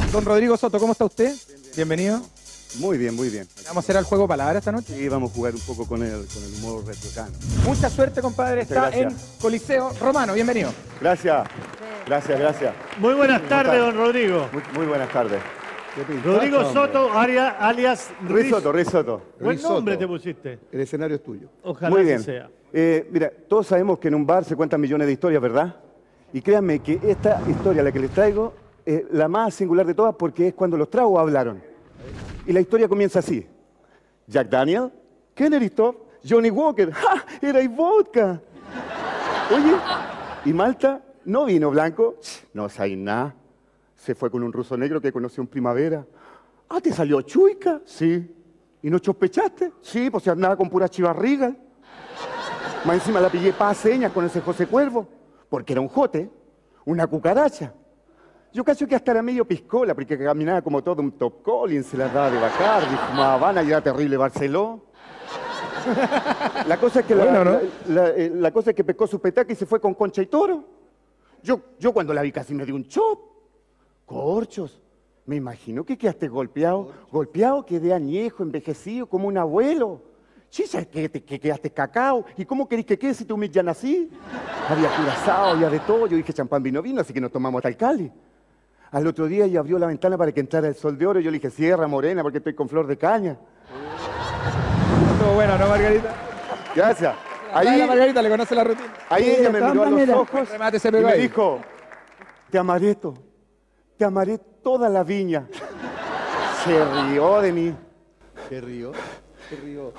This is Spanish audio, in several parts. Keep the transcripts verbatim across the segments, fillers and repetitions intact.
Don Rodrigo Soto, ¿cómo está usted? Bienvenido. Muy bien, muy bien. ¿Vamos a hacer el juego palabra esta noche? Sí, vamos a jugar un poco con el, con el humor retrocano. Mucha suerte, compadre. Muchas Está gracias. en Coliseo Romano. Bienvenido. Gracias, gracias, gracias. Muy buenas tardes, don Rodrigo. Muy, muy buenas tardes. Rodrigo Soto, aria- alias Ruiz Riz- Soto, Ruiz Soto. Buen Ruiz nombre Soto. te pusiste. El escenario es tuyo. Ojalá Muy así bien. sea. Eh, mira, todos sabemos que en un bar se cuentan millones de historias, ¿verdad? Y créanme que esta historia, la que les traigo, es la más singular de todas porque es cuando los tragos hablaron. Y la historia comienza así. Jack Daniel, Kennedy Top, Johnny Walker, ¡ja! Era y vodka. Oye, ¿y Malta? ¿No vino blanco? No sabe nada. Se fue con un ruso negro que conoció en primavera. Ah, ¿te salió chuica? Sí. ¿Y no sospechaste? Sí, pues se andaba con pura chivarriga. Más encima la pillé pa' señas con ese José Cuervo, porque era un jote, una cucaracha. Yo cacho que hasta era medio piscola, porque caminaba como todo un Top Collins, se la daba de Bacardi, fumaba Habana y era terrible Barceló. La cosa es que, la, Bueno, ¿no? la, la- eh, la cosa es que pescó su petaca y se fue con Concha y Toro. Yo, yo cuando la vi casi me di un chop. Corchos. Me imagino que quedaste golpeado. Golpeado, quedé añejo, envejecido, como un abuelo. Chisa, que, te- que quedaste cacao. ¿Y cómo querés que quede si te humillan así? Había curazao, había de todo. Yo dije champán, vino, vino, así que nos tomamos hasta el Cali. Al otro día ella abrió la ventana para que entrara el sol de oro. Yo le dije, cierra, morena, porque estoy con flor de caña. Estuvo bueno, ¿no, Margarita? Gracias. Ahí Ahí, la Margarita le conoce la rutina. ahí Sí, ella de me todas miró a los maneras. ojos El remate se y pegó me ahí. dijo, te amaré to, te amaré toda la viña. Se rió de mí. ¿Qué río? ¿Qué río?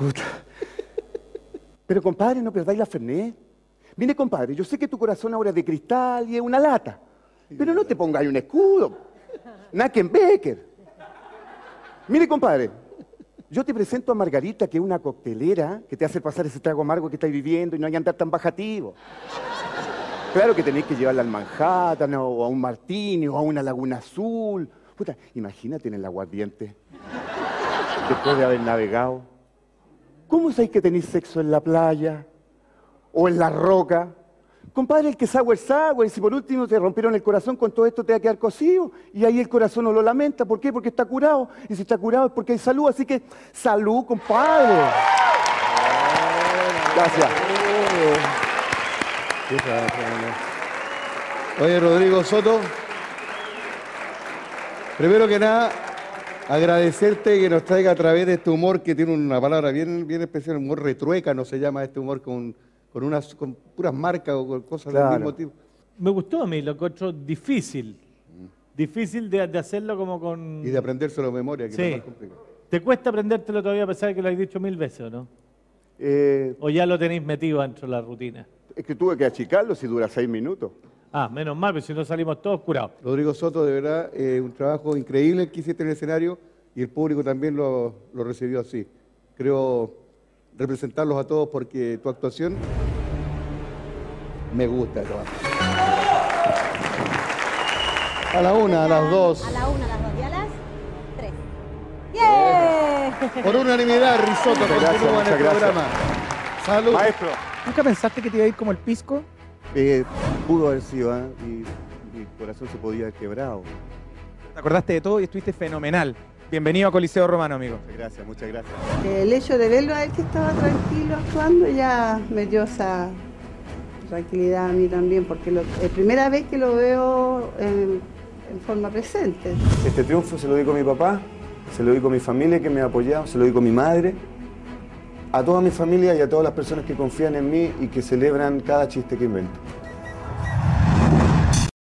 Pero compadre, no perdáis la Fernet. Mire, compadre, yo sé que tu corazón ahora es de cristal y es una lata. Pero no te pongáis un escudo. Nackenbecker. Mire, compadre, yo te presento a Margarita, que es una coctelera que te hace pasar ese trago amargo que estáis viviendo y no hay que andar tan bajativo. Claro que tenéis que llevarla al Manhattan o a un Martini o a una Laguna Azul. Puta, imagínate en el aguardiente. Después de haber navegado. ¿Cómo sabéis que tenéis sexo en la playa? ¿O en la roca? Compadre, el que sour sour, y si por último te rompieron el corazón, con todo esto te va a quedar cocido. Y ahí el corazón no lo lamenta. ¿Por qué? Porque está curado. Y si está curado es porque hay salud. Así que, salud, compadre. Gracias. Oye, Rodrigo Soto, primero que nada, agradecerte que nos traiga a través de este humor que tiene una palabra bien, bien especial, humor retruécano se llama este humor, con, con, unas, con puras marcas o con cosas Claro. del mismo tipo. Me gustó a mí, lo encuentro difícil. Difícil de, de hacerlo como con... Y de aprendérselo de memoria, que Sí. es lo más complicado. ¿Te cuesta aprendértelo todavía a pesar de que lo has dicho mil veces o no? Eh, ¿O ya lo tenéis metido dentro de la rutina? es que tuve que achicarlo si dura seis minutos. Ah, menos mal, pero si no salimos todos curados. Rodrigo Soto, de verdad, eh, un trabajo increíble el que hiciste en el escenario y el público también lo, lo recibió así. Creo representarlos a todos porque tu actuación me gusta. Tomás. A la una, a las dos. A la una, a las dos y a las tres. ¡Yeah! Por unanimidad, Risotto Muchas gracias, continúa en el muchas gracias. programa. Salud. Maestro. ¿Nunca pensaste que te iba a ir como el pisco? Eh, pudo haber sido, ¿eh? Y mi corazón se podía haber quebrado. Te acordaste de todo y estuviste fenomenal. Bienvenido a Coliseo Romano, amigo. Muchas gracias, muchas gracias. El hecho de verlo a él que estaba tranquilo actuando ya me dio esa tranquilidad a mí también, porque lo- es primera vez que lo veo en, en forma presente. Este triunfo se lo digo a mi papá, se lo digo a mi familia que me ha apoyado, se lo digo a mi madre, a toda mi familia y a todas las personas que confían en mí y que celebran cada chiste que invento.